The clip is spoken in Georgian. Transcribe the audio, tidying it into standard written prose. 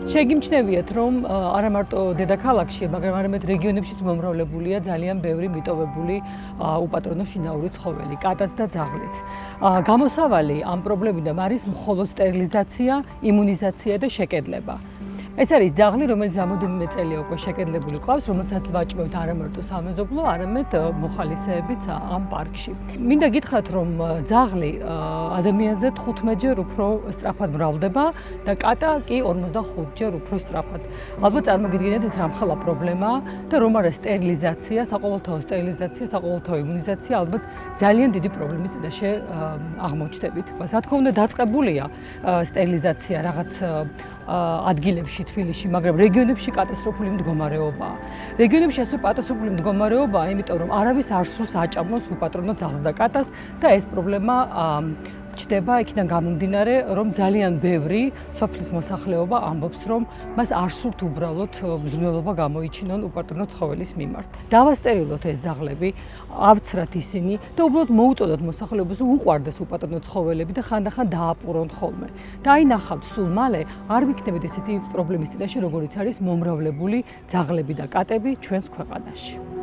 შეგიმჩნევიათ, რომ არა მარტო დედაქალაქში, მაგრამ არამედ რეგიონებშიც მომრავლებულია ძალიან ბევრი მიტოვებული უპატრონო შინაური ცხოველი, კატაც და ძაღლიც. გამოსავალი ამ პრობლემიდან არის მხოლოდ სტერილიზაცია, იმუნიზაცია და შეკედლება. ეს არის ძაღლი, რომელიც რამოდენიმე წელია უკვე შეკედლებული ყავს, რომელსაც ვაჭმევთ არა მარტო სამეზობლო, არამედ მოხალისეებით ამ პარკში. მინდა გითხრათ, რომ ძაღლი ადამიანზე 15-ჯერ უფრო სწრაფად მრავლდება და კატა კი 45-ჯერ უფრო სწრაფად. ალბათ წარმოგიდგენთ, ეს რამხელა პრობლემაა და რომ არა სტერილიზაცია, საყოველთაო სტერილიზაცია, საყოველთაო იმუნიზაცია, ალბათ ძალიან დიდი პრობლემის წინაშე აღმოჩნდებით. რა თქმა უნდა, დაწყებულია სტერილიზაცია რაღაც ადგილებში თბილისში, მაგრამ რეგიონებში კატასტროფული მდგომარეობაა. რეგიონებში ასე კატასტროფული მდგომარეობაა, იმიტომ რომ არავის არ სურს აჭამოს უპატრონო ძაღლს და კატას და ეს პრობლემა ჩდება იქიდან გამომდინარე, რომ ძალიან ბევრი სოფლის მოსახლეობა ამბობს, რომ მას არ სურთ უბრალოდ მზრუნველობა გამოიჩინონ უპატრონო ცხოველის მიმართ. დავასტერილოთ ეს ძაღლები, ავცრათ ისინი და უბრალოდ მოუწოდოთ მოსახლეობას, რომ უყვარდეს უპატრონო ცხოველები და ხანდახან დააპურონ ხოლმე. და აი ნახავთ, სულ მალე არ ვიქნებით ესეთი პრობლემის წინაშე, როგორიც არის მომრავლებული ძაღლები და კატები ჩვენს ქვეყანაში.